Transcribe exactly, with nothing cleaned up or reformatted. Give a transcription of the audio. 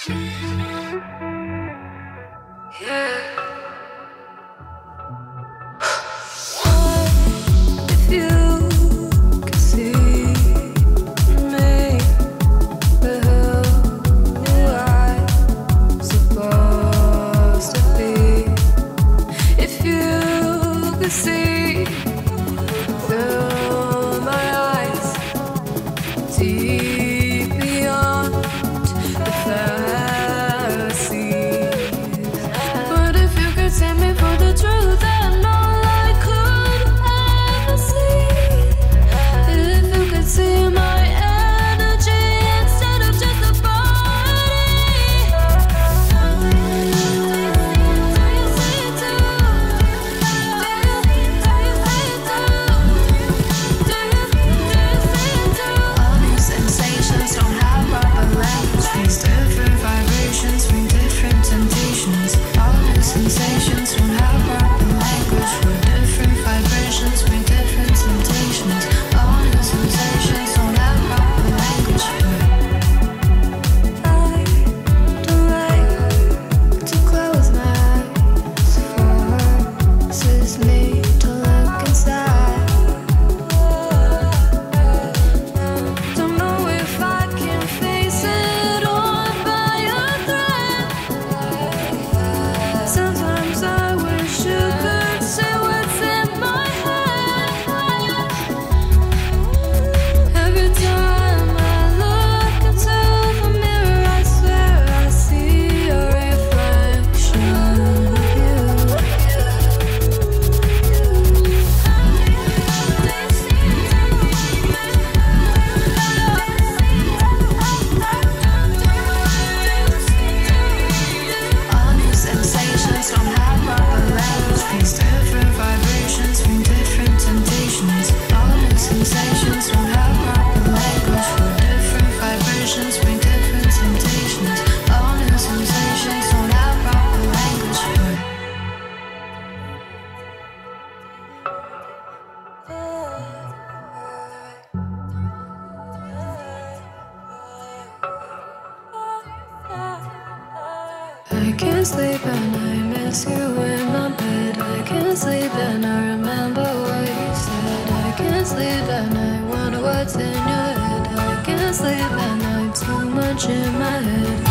I can't sleep and I miss you in my bed. I can't sleep and I remember what you said. I can't sleep and I wonder what's in your head. I can't sleep and I'm too much in my head.